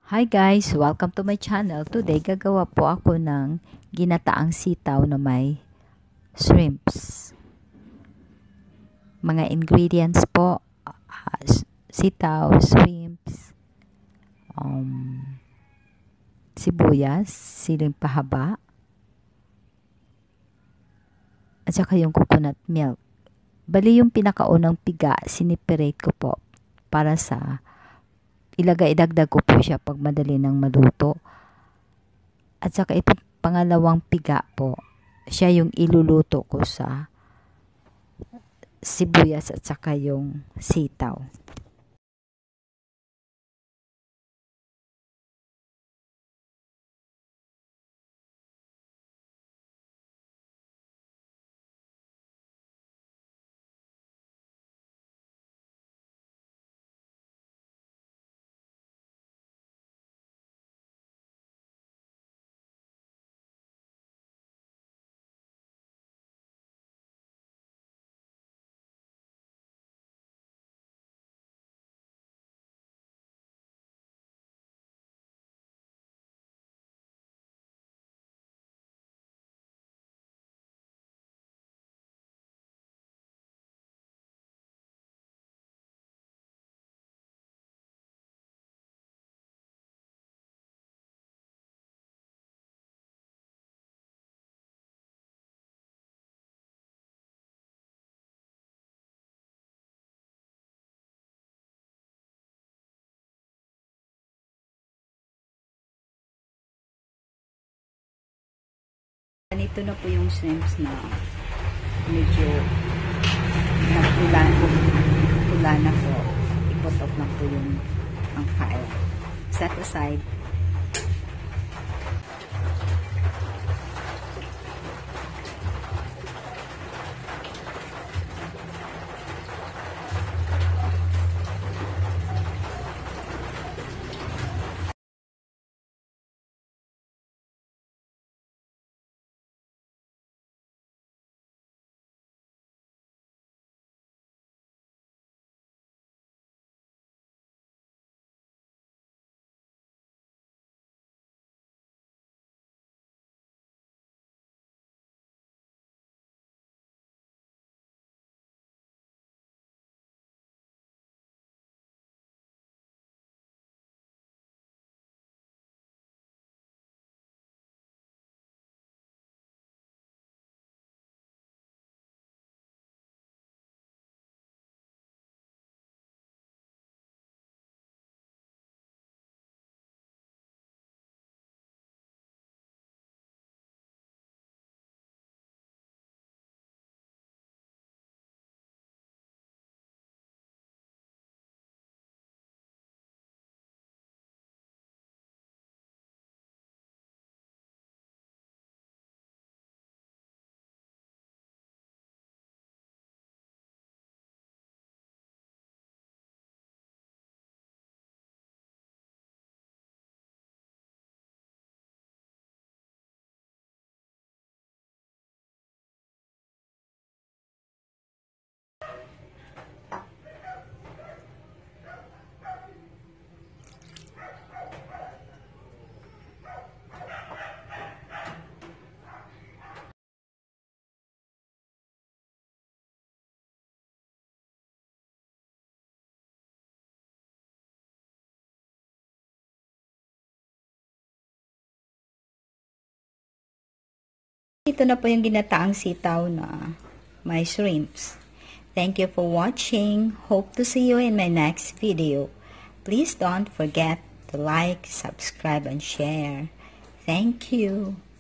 Hi guys! Welcome to my channel. Today, gagawa po ako ng ginataang sitaw na may shrimps. Mga ingredients po, sitaw, shrimps, sibuyas, siling pahaba, at saka yung coconut milk. Bali yung pinakaunang piga, siniperate ko po para sa idagdag ko po siya pag madali nang maluto. At saka ito pangalawang piga po, siya yung iluluto ko sa sibuyas at saka yung sitaw. Ganito na po yung shrimps na medyo pula na po. I-put off na po yung ang fire. Set aside. Ito na po yung ginataang sitaw na may shrimps. Thank you for watching. Hope to see you in my next video. Please don't forget to like, subscribe, and share. Thank you.